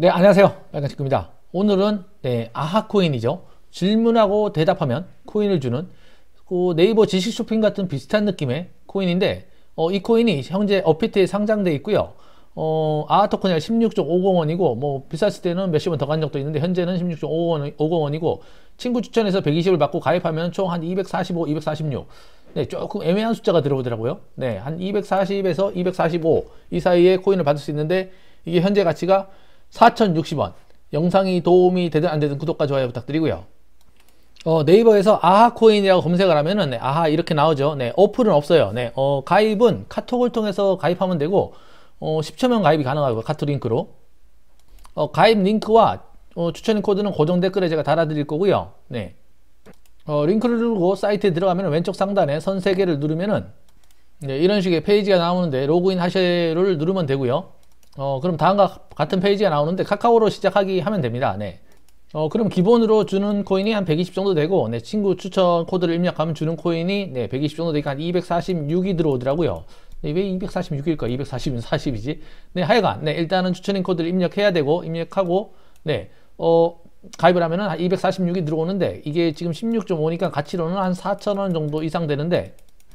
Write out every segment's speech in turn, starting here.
네, 안녕하세요. 빨간치크입니다. 오늘은 아하코인이죠. 질문하고 대답하면 코인을 주는 그 네이버 지식 쇼핑 같은 비슷한 느낌의 코인인데 이 코인이 현재 업비트에 상장돼 있고요. 아하 토큰이 16.50원이고 뭐 비쌌을 때는 몇십 원 더 간 적도 있는데 현재는 16.50원이고 친구 추천해서 120을 받고 가입하면 총 한 245, 246. 네, 조금 애매한 숫자가 들어오더라고요. 네, 한 240에서 245 이 사이에 코인을 받을 수 있는데 이게 현재 가치가 4,060원. 영상이 도움이 되든 안 되든 구독과 좋아요 부탁드리고요. 네이버에서 아하코인이라고 검색을 하면은 아하 이렇게 나오죠. 네, 어플은 없어요. 네, 가입은 카톡을 통해서 가입하면 되고 10초 명 가입이 가능하고요. 카톡 링크로. 가입 링크와 추천 코드는 고정 댓글에 제가 달아드릴 거고요. 네. 링크를 누르고 사이트에 들어가면 왼쪽 상단에 선 3개를 누르면은 네, 이런 식의 페이지가 나오는데 로그인 하셔를 누르면 되고요. 그럼 다음과 같은 페이지가 나오는데 카카오로 시작하기 하면 됩니다. 네. 그럼 기본으로 주는 코인이 한 120 정도 되고, 네, 친구 추천 코드를 입력하면 주는 코인이, 네, 120 정도 되니까 한 246이 들어오더라고요. 네, 왜 246일까? 240이면 40이지? 네, 하여간, 네, 일단은 추천인 코드를 입력해야 되고, 입력하고, 네, 가입을 하면은 한 246이 들어오는데, 이게 지금 16.5니까 가치로는 한 4,000원 정도 이상 되는데,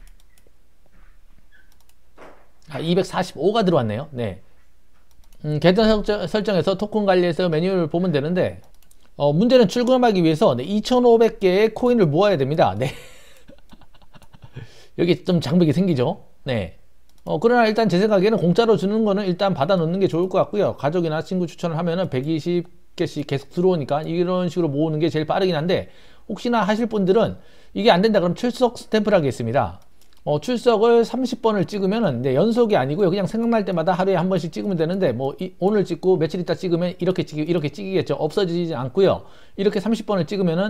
245가 들어왔네요. 네. 계정 설정에서 토큰 관리에서 메뉴를 보면 되는데 문제는 출금하기 위해서 2,500개의 코인을 모아야 됩니다. 네. 여기 좀 장벽이 생기죠. 네. 그러나 일단 제 생각에는 공짜로 주는 거는 일단 받아 놓는 게 좋을 것 같고요. 가족이나 친구 추천을 하면은 120개씩 계속 들어오니까 이런 식으로 모으는 게 제일 빠르긴 한데 혹시나 하실 분들은 이게 안 된다 그러면 출석 스탬프를 하겠습니다. 출석을 30번을 찍으면은 연속이 아니고요. 그냥 생각날 때마다 하루에 한 번씩 찍으면 되는데 오늘 찍고 며칠 있다 찍으면 이렇게 찍이겠죠. 없어지지 않고요. 이렇게 30번을 찍으면은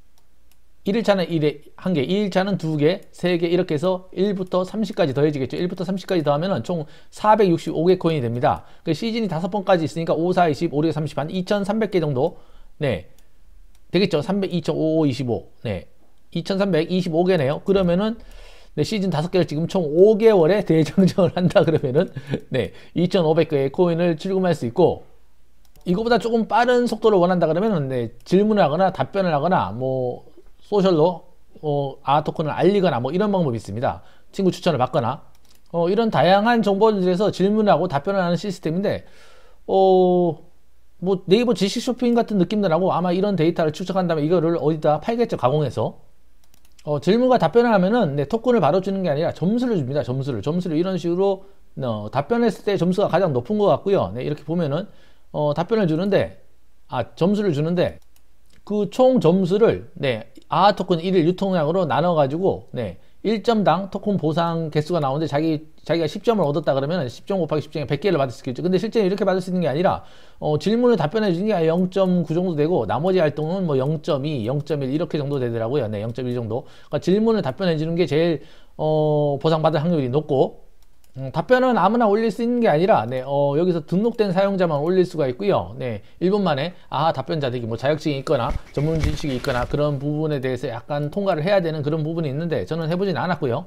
1일차는 1개, 2일차는 2개, 3개 이렇게 해서 1부터 30까지 더해지겠죠. 1부터 30까지 더하면은 총 465개 코인이 됩니다. 시즌이 5번까지 있으니까 5, 4, 20, 5, 6, 30, 한 2,300개 정도 네 되겠죠. 300, 2,5, 25 네 2,325개네요. 그러면은 네, 시즌 5개를 지금 총 5개월에 대장정을 한다 그러면은 네, 2,500개의 코인을 출금할 수 있고 이거보다 조금 빠른 속도를 원한다 그러면은 네, 질문을 하거나 답변을 하거나 뭐 소셜로 아하 토큰을 알리거나 뭐 이런 방법이 있습니다. 친구 추천을 받거나 이런 다양한 정보들에서 질문하고 답변을 하는 시스템인데 뭐 네이버 지식 쇼핑 같은 느낌들하고 아마 이런 데이터를 축적한 다음에 이거를 어디다 팔겠죠. 가공해서 질문과 답변을 하면은 네, 토큰을 바로 주는 게 아니라 점수를 줍니다. 점수를 이런 식으로 답변했을 때 점수가 가장 높은 것 같고요. 네, 이렇게 보면은 답변을 주는데 점수를 주는데 그 총 점수를 네, 아하 토큰 1일 유통량으로 나눠 가지고 네, 1점당 토큰 보상 개수가 나오는데 자기가 10점을 얻었다 그러면 10점 곱하기 10점에 100개를 받을 수 있겠죠. 근데 실제로 이렇게 받을 수 있는 게 아니라 질문을 답변해 주는 게 0.9 정도 되고 나머지 활동은 뭐 0.2, 0.1 이렇게 정도 되더라고요. 네, 0.1 정도. 그러니까 질문을 답변해 주는 게 제일 보상받을 확률이 높고 답변은 아무나 올릴 수 있는 게 아니라 네, 여기서 등록된 사용자만 올릴 수가 있고요. 네, 1분 만에 답변자들이 뭐 자격증이 있거나 전문 지식이 있거나 그런 부분에 대해서 약간 통과를 해야 되는 그런 부분이 있는데 저는 해보진 않았고요.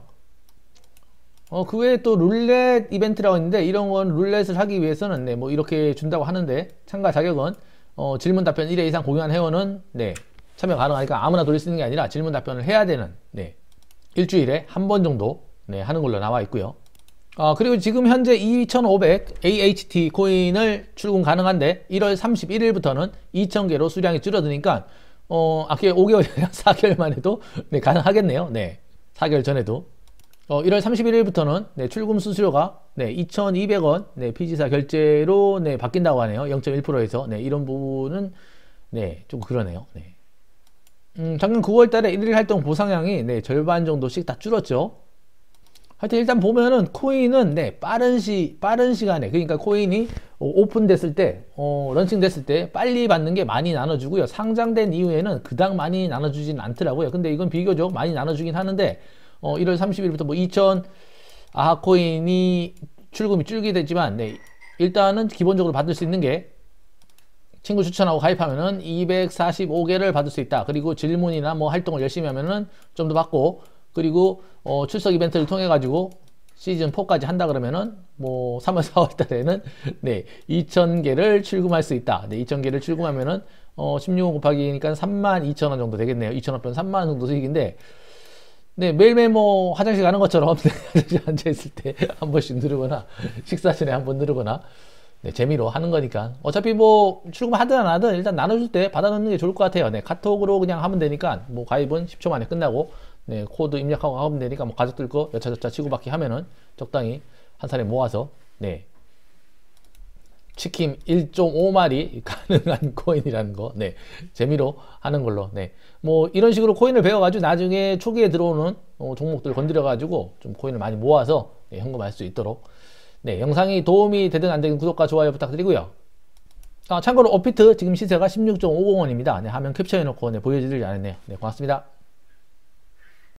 그 외에 또 룰렛 이벤트라고 있는데 이런 건 룰렛을 하기 위해서는 네, 뭐 이렇게 준다고 하는데 참가 자격은 질문 답변 1회 이상 공유한 회원은 네, 참여 가능하니까 아무나 돌릴 수 있는 게 아니라 질문 답변을 해야 되는 네, 일주일에 한 번 정도 네, 하는 걸로 나와 있고요. 그리고 지금 현재 2500 AHT 코인을 출금 가능한데 1월 31일부터는 2000개로 수량이 줄어드니까 그게 5개월, 4개월만 해도 네, 가능하겠네요. 네, 4개월 전에도 1월 31일부터는 네, 출금 수수료가 네, 2,200원 네, 피지사 결제로 네, 바뀐다고 하네요. 0.1%에서 네, 이런 부분은 네, 좀 그러네요. 네. 작년 9월달에 1일 활동 보상량이 네, 절반 정도씩 다 줄었죠. 하여튼 일단 보면은 코인은 네, 빠른 시간에 그러니까 코인이 오픈됐을 때 런칭 됐을 때 빨리 받는 게 많이 나눠주고요. 상장된 이후에는 그닥 많이 나눠주진 않더라고요. 근데 이건 비교적 많이 나눠주긴 하는데 1월 30일부터 뭐 2,000 아하 코인이 출금이 줄게 됐지만 네, 일단은 기본적으로 받을 수 있는 게 친구 추천하고 가입하면은 245개를 받을 수 있다. 그리고 질문이나 뭐 활동을 열심히 하면은 좀 더 받고 그리고 출석 이벤트를 통해 가지고 시즌 4까지 한다 그러면은 뭐 3월 4월 달에는 네, 2,000개를 출금할 수 있다. 네, 2,000개를 출금하면은 16원 곱하기니까 32,000원 정도 되겠네요. 2,000원 빼면 3만 원 정도 수익인데 네, 매일매일 뭐 화장실 가는 것처럼 화장실 앉아 있을 때 한 번씩 누르거나 식사 전에 한 번 누르거나 네, 재미로 하는 거니까 어차피 뭐 출금하든 안 하든 일단 나눠줄 때 받아놓는 게 좋을 것 같아요. 네, 카톡으로 그냥 하면 되니까 뭐 가입은 10초 만에 끝나고 네, 코드 입력하고 하면 되니까 뭐 가족들 거 여차저차 치고받기 하면은 적당히 한 사람에 모아서 네, 치킨 1.5마리 가능한 코인이라는 거, 네, 재미로 하는 걸로, 네, 뭐 이런 식으로 코인을 배워가지고 나중에 초기에 들어오는 종목들 건드려가지고 좀 코인을 많이 모아서 네, 현금할 수 있도록, 네, 영상이 도움이 되든 안 되든 구독과 좋아요 부탁드리고요. 참고로 오피트 지금 시세가 16.50원입니다. 네, 화면 캡처해놓고 네, 보여드리지 않았네요. 네, 고맙습니다.